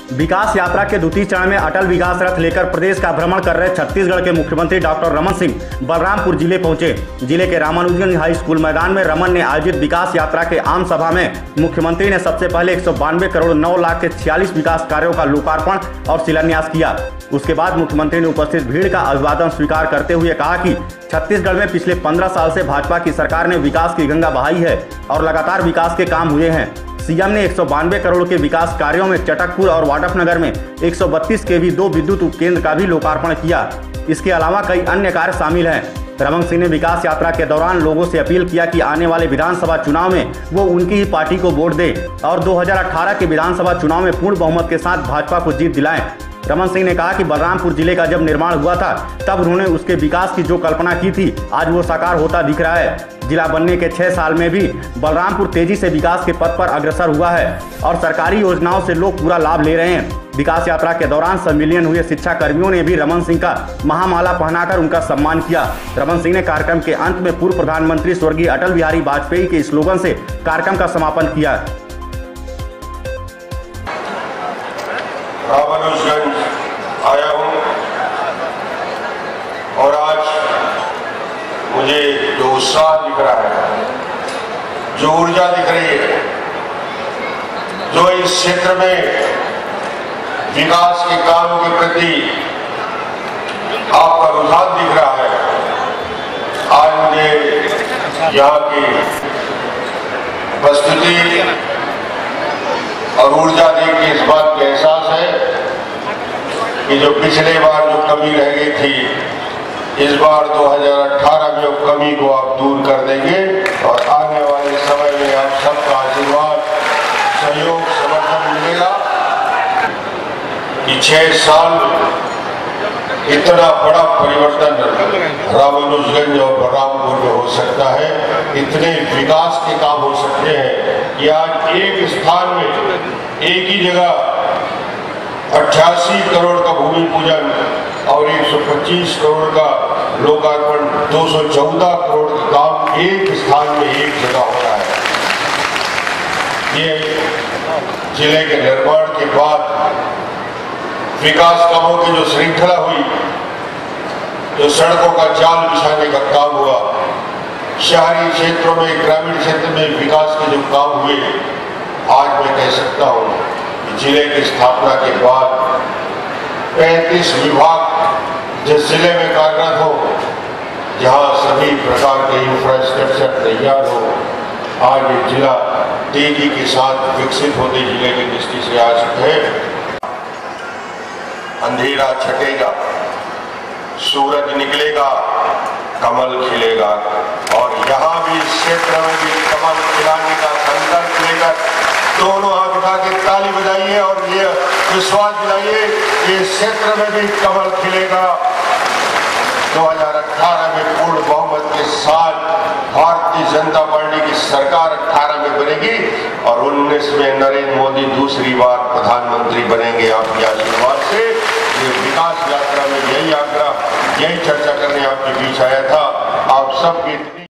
विकास यात्रा के द्वितीय चरण में अटल विकास रथ लेकर प्रदेश का भ्रमण कर रहे छत्तीसगढ़ के मुख्यमंत्री डॉक्टर रमन सिंह बलरामपुर जिले पहुंचे। जिले के रामानुजगंज हाई स्कूल मैदान में रमन ने आयोजित विकास यात्रा के आम सभा में मुख्यमंत्री ने सबसे पहले 192 करोड़ 9 लाख के 46 विकास कार्यों का लोकार्पण और शिलान्यास किया। उसके बाद मुख्यमंत्री ने उपस्थित भीड़ का अभिवादन स्वीकार करते हुए कहा कि छत्तीसगढ़ में पिछले 15 साल से भाजपा की सरकार ने विकास की गंगा बहाई है और लगातार विकास के काम हुए हैं। सीएम ने 192 करोड़ के विकास कार्यों में चटकपुर और वाड्फनगर में 132 केवी 2 विद्युत उपकेंद्र का भी लोकार्पण किया। इसके अलावा कई अन्य कार्य शामिल हैं। रमन सिंह ने विकास यात्रा के दौरान लोगों से अपील किया कि आने वाले विधानसभा चुनाव में वो उनकी ही पार्टी को वोट दे और 2018 के विधानसभा चुनाव में पूर्ण बहुमत के साथ भाजपा को जीत दिलाएं। रमन सिंह ने कहा कि बलरामपुर जिले का जब निर्माण हुआ था तब उन्होंने उसके विकास की जो कल्पना की थी आज वो साकार होता दिख रहा है। जिला बनने के 6 साल में भी बलरामपुर तेजी से विकास के पथ पर अग्रसर हुआ है और सरकारी योजनाओं से लोग पूरा लाभ ले रहे हैं। विकास यात्रा के दौरान सम्मिलियन हुए शिक्षा कर्मियों ने भी रमन सिंह का महामाला पहनाकर उनका सम्मान किया। रमन सिंह ने कार्यक्रम के अंत में पूर्व प्रधानमंत्री स्वर्गीय अटल बिहारी वाजपेयी के स्लोगन से कार्यक्रम का समापन किया। रामानुजगंज आया हूँ और आज मुझे जो उत्साह दिख रहा है, जो ऊर्जा दिख रही है, जो इस क्षेत्र में विकास के कामों के प्रति आपका रुझान दिख रहा है, आज मुझे यहाँ की उपस्थिति और ऊर्जा देख के इस बात का एहसास है कि जो पिछले बार जो कमी रह गई थी इस बार 2018 में वो कमी को आप दूर कर देंगे और आने वाले समय में आप सबका आशीर्वाद, सहयोग, समर्थन मिलेगा कि 6 साल इतना बड़ा परिवर्तन रामानुजगंज और बलरामपुर में हो सकता है। इतने विकास के काम हो सकते हैं कि आज एक स्थान में एक ही जगह 88 करोड़ का भूमि पूजन और 125 करोड़ का लोकार्पण, 214 करोड़ का काम एक स्थान में एक जगह हो रहा है। ये जिले के निर्माण के बाद विकास कामों की जो श्रृंखला हुई, जो सड़कों का जाल बिछाने का काम हुआ, शहरी क्षेत्रों में, ग्रामीण क्षेत्र में विकास के जो काम हुए, आज मैं कह सकता हूं कि जिले की स्थापना के बाद 35 विभाग जिस जिले में कार्यरत हो, जहां सभी प्रकार के इंफ्रास्ट्रक्चर तैयार हो, आज ये जिला तेजी के साथ विकसित होते जिले की दृष्टि से आज है। अंधेरा छटेगा, सूरज निकलेगा, कमल खिलेगा और यहाँ भी इस क्षेत्र में भी कमल खिलाने का संकल्प लेकर दोनों हाथ उठा के ताली बजाइए और ये विश्वास दिलाइए कि इस क्षेत्र में भी कमल खिलेगा। 2018 में पूर्ण बहुमत के साथ भारतीय जनता पार्टी की सरकार 18 में बनेगी और 19 में नरेंद्र मोदी दूसरी बार प्रधानमंत्री बनेंगे आपके आशीर्वाद से। ये विकास यात्रा में यही आग्रह, यही चर्चा करने आपके बीच आया था। आप सबकी